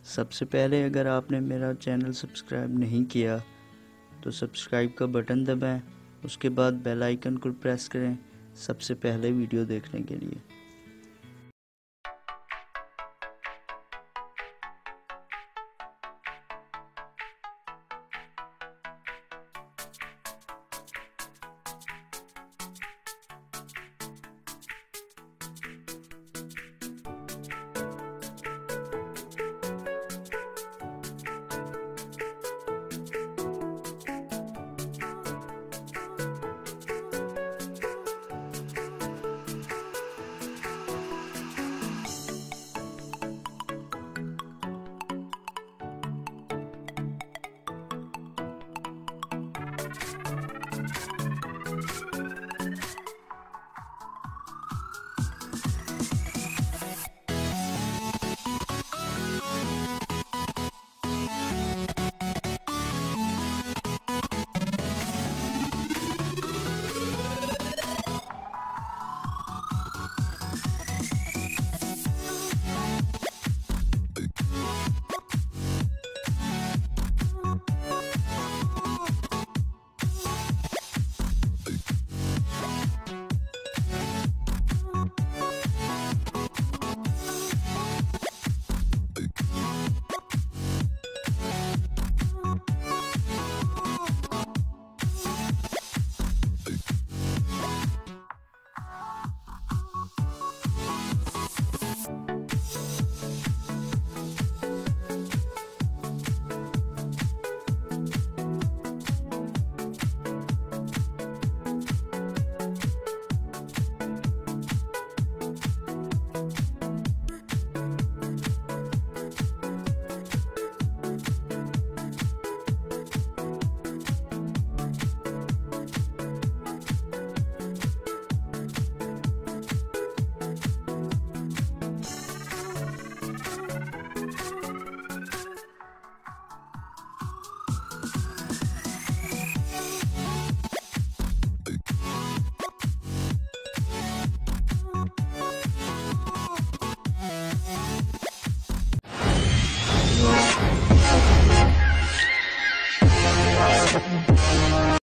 सबसे पहले अगर आपने मेरा चैनल सब्सक्राइब नहीं किया तो सब्सक्राइब का बटन दबाएं, उसके बाद बेल आइकन को प्रेस करें सबसे पहले वीडियो देखने के लिए।